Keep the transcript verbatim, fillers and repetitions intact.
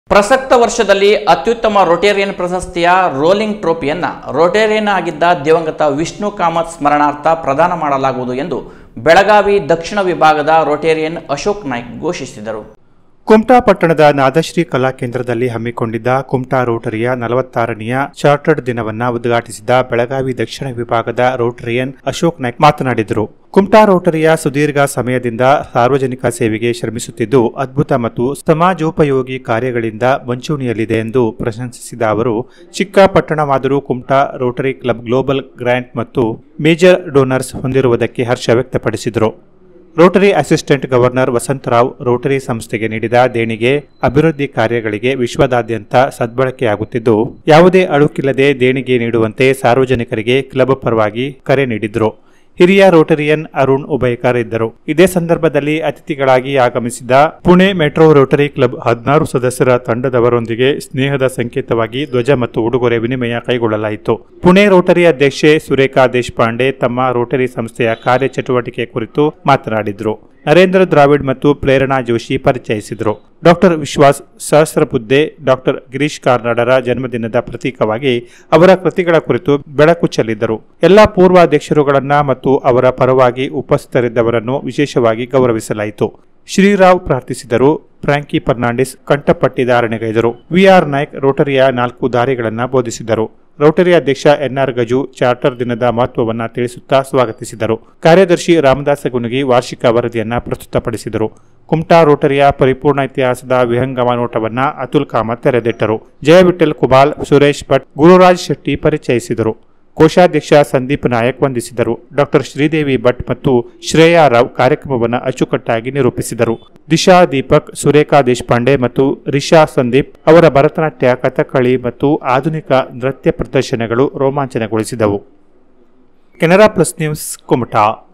ಪ್ರಸಕ್ತ ವರ್ಷದಲ್ಲಿ ಅತ್ಯುತ್ತಮ ರೋಟೇರಿಯನ್ ಪ್ರಶಸ್ತಿಯ ರೋಲಿಂಗ್ ಟ್ರೋಫಿಯನ್ನು ರೋಟೇರಿಯನ್ ಆಗಿದ್ದ ದಿವಂಗತ ವಿಷ್ಣು ಕಾಮತ್ ಸ್ಮರಣಾರ್ಥ ಪ್ರದಾನ ಮಾಡಲಾಗುವುದು ಎಂದು ಬೆಳಗಾವಿ ದಕ್ಷಿಣ ವಿಭಾಗದ ರೋಟೇರಿಯನ್ ಅಶೋಕ್ ನಾಯ್ಕ್ ಘೋಷಿಸಿದರು. ಕುಮಟಾ ಪಟ್ಟಣದ ನಾದಶ್ರೀ ಕಲಾ ಕೇಂದ್ರದಲ್ಲಿ ಹಮ್ಮಿಕೊಂಡಿದ್ದ ಕುಮಟಾ ರೋಟರಿಯ ನಲವತ್ತಾರನೆಯ ಚಾರ್ಟರ್ಡ್ ದಿನವನ್ನು ಉದ್ಘಾಟಿಸಿದ ಬೆಳಗಾವಿ ದಕ್ಷಿಣ ವಿಭಾಗದ ರೋಟರಿಯನ್ ಅಶೋಕ್ ನಾಯ್ಕ್ ಮಾತನಾಡಿದರು. ಕುಮಟಾ ರೋಟರಿಯ ಸುದೀರ್ಘ ಸಮಯದಿಂದ ಸಾರ್ವಜನಿಕ ಸೇವೆಗೆ ಶ್ರಮಿಸುತ್ತಿದ್ದು ಅದ್ಭುತ ಮತ್ತು ಸಮಾಜೋಪಯೋಗಿ ಕಾರ್ಯಗಳಿಂದ ಮುಂಚೂಣಿಯಲ್ಲಿದೆ ಎಂದು ಪ್ರಶಂಸಿಸಿದ ಅವರು, ಚಿಕ್ಕ ಪಟ್ಟಣವಾದರೂ Kumta Rotary Club global grant ಮತ್ತು ಮೇಜರ್ ಡೋನರ್ಸ್ ಹೊಂದಿರುವುದಕ್ಕೆ ಹರ್ಷ ವ್ಯಕ್ತಪಡಿಸಿದರು. Rotary assistant governor Vasantrao Rotary ಸಂಸ್ಥೆಗೆ ನೀಡಿದ ದೇಣಿಗೆ ಅಭಿವೃದ್ಧಿ ಕಾರ್ಯಗಳಿಗೆ ವಿಶ್ವದಾದ್ಯಂತ ಸದ್ಬಳಕೆಯಾಗುತ್ತಿದ್ದು, ಯಾವುದೇ ಅಳುಕಿಲ್ಲದೆ ದೇಣಿಗೆ ನೀಡುವಂತೆ ಸಾರ್ವಜನಿಕರಿಗೆ ಕ್ಲಬ್ ಪರವಾಗಿ ಕರೆ ನೀಡಿದ್ರು. ಹಿರಿಯ ರೋಟರಿಯನ್ ಅರುಣ್ ಉಭಯಕರ್ ಇದ್ದರು. ಇದೇ ಸಂದರ್ಭದಲ್ಲಿ ಅತಿಥಿಗಳಾಗಿ ಆಗಮಿಸಿದ ಪುಣೆ ಮೆಟ್ರೋ ರೋಟರಿ ಕ್ಲಬ್ ಹದಿನಾರು ಸದಸ್ಯರ ತಂಡದವರೊಂದಿಗೆ ಸ್ನೇಹದ ಸಂಕೇತವಾಗಿ ಧ್ವಜ ಮತ್ತು ಉಡುಗೊರೆ ವಿನಿಮಯ ಕೈಗೊಳ್ಳಲಾಯಿತು. ಪುಣೆ ರೋಟರಿ ಅಧ್ಯಕ್ಷೆ ಸುರೇಖಾ ದೇಶಪಾಂಡೆ ತಮ್ಮ ರೋಟರಿ ಸಂಸ್ಥೆಯ ಕಾರ್ಯಚಟುವಟಿಕೆ ಕುರಿತು ಮಾತನಾಡಿದರು. ನರೇಂದ್ರ ದ್ರಾವಿಡ್ ಮತ್ತು ಪ್ರೇರಣಾ ಜೋಶಿ ಪರಿಚಯಿಸಿದರು. ಡಾಕ್ಟರ್ ವಿಶ್ವಾಸ್ ಸಹಸ್ರಬುದ್ಧೆ, ಡಾಕ್ಟರ್ ಗಿರೀಶ್ ಕಾರ್ನಾಡರ ಜನ್ಮದಿನದ ಪ್ರತೀಕವಾಗಿ ಅವರ ಕೃತಿಗಳ ಕುರಿತು ಬೆಳಕು ಚೆಲ್ಲಿದ್ದರು. ಎಲ್ಲಾ ಪೂರ್ವಾಧ್ಯಕ್ಷರುಗಳನ್ನ ಮತ್ತು ಅವರ ಪರವಾಗಿ ಉಪಸ್ಥಿತರಿದ್ದವರನ್ನು ವಿಶೇಷವಾಗಿ ಗೌರವಿಸಲಾಯಿತು. ಶ್ರೀರಾವ್ ಪ್ರಾರ್ಥಿಸಿದರು. ಫ್ರಾಂಕಿ ಫರ್ನಾಂಡಿಸ್ ಕಂಠಪಟ್ಟಿ ಧಾರಣೆಗೈದರು. ವಿಆರ್ ನಾಯ್ಕ್ ರೋಟರಿಯ ನಾಲ್ಕು ದಾರಿಗಳನ್ನು ಬೋಧಿಸಿದರು. ರೋಟರಿ ಅಧ್ಯಕ್ಷ ಎನ್ಆರ್ ಗಜು ಚಾರ್ಟರ್ ದಿನದ ಮಹತ್ವವನ್ನು ತಿಳಿಸುತ್ತಾ ಸ್ವಾಗತಿಸಿದರು. ಕಾರ್ಯದರ್ಶಿ ರಾಮದಾಸ ಗುನುಗಿ ವಾರ್ಷಿಕ ವರದಿಯನ್ನು ಪ್ರಸ್ತುತಪಡಿಸಿದರು. ಕುಮಟಾ ರೋಟರಿಯ ಪರಿಪೂರ್ಣ ಇತಿಹಾಸದ ವಿಹಂಗಮ ನೋಟವನ್ನು ಅತುಲ್ ಕಾಮತ್ ತೆರೆದಿಟ್ಟರು. ಜಯವಿಠಲ್ ಕುಬಾಲ್, ಸುರೇಶ್ ಭಟ್, ಗುರುರಾಜ್ ಶೆಟ್ಟಿ ಪರಿಚಯಿಸಿದರು. ಕೋಶಾಧ್ಯಕ್ಷ ಸಂದೀಪ್ ನಾಯಕ್ ವಂದಿಸಿದರು. ಡಾಕ್ಟರ್ ಶ್ರೀದೇವಿ ಭಟ್ ಮತ್ತು ಶ್ರೇಯಾ ರಾವ್ ಕಾರ್ಯಕ್ರಮವನ್ನು ಅಚ್ಚುಕಟ್ಟಾಗಿ ನಿರೂಪಿಸಿದರು. ದಿಶಾ ದೀಪಕ್, ಸುರೇಖಾ ದೇಶಪಾಂಡೆ ಮತ್ತು ರಿಷಾ ಸಂದೀಪ್ ಅವರ ಭರತನಾಟ್ಯ, ಕಥಕಳಿ ಮತ್ತು ಆಧುನಿಕ ನೃತ್ಯ ಪ್ರದರ್ಶನಗಳು ರೋಮಾಂಚನಗೊಳಿಸಿದವು. Canara plus news, Kumta.